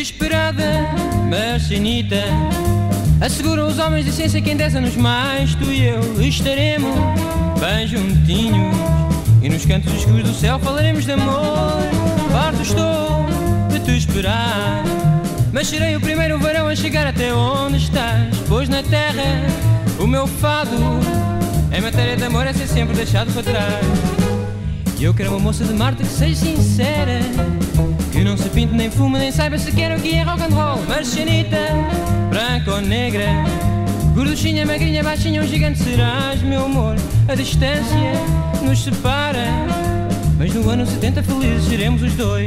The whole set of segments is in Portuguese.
Desesperada, mas sanita, assegura os homens de ciência que em 10 anos mais tu e eu estaremos bem juntinhos e nos cantos escuros do céu falaremos de amor. Farto estou de te esperar, mas serei o primeiro verão a chegar até onde estás, pois na terra o meu fado em matéria de amor é ser sempre deixado para trás. E eu quero uma moça de Marte que seja sincera, que não se pinte nem fume nem saiba sequer o que é rock and roll. Marcianita, branca ou negra, gorduchinha, magrinha, baixinha, um gigante serás, meu amor. A distância nos separa, mas no ano 70 felizes seremos os dois.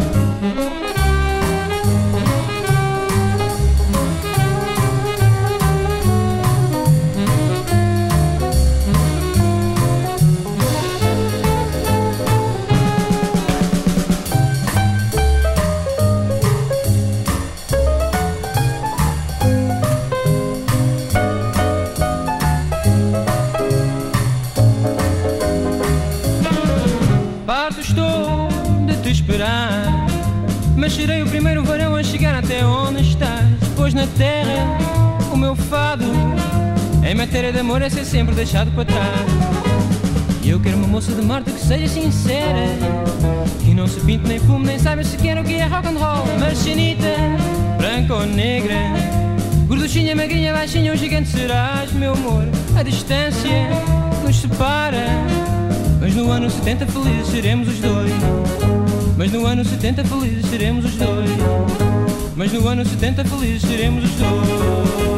Estou de te esperar, mas serei o primeiro varão a chegar até onde estás, pois na terra o meu fado em matéria de amor é ser sempre deixado para trás. E eu quero uma moça de Marte que seja sincera, que não se pinte nem fume nem saiba sequer o que é rock and roll. Marcianita, branca ou negra, gorduchinha, magrinha, baixinha, um gigante serás, meu amor. A distância nos separa, mas no ano 70 felizes seremos os dois. Mas no ano 70 felizes seremos os dois. Mas no ano 70 felizes seremos os dois.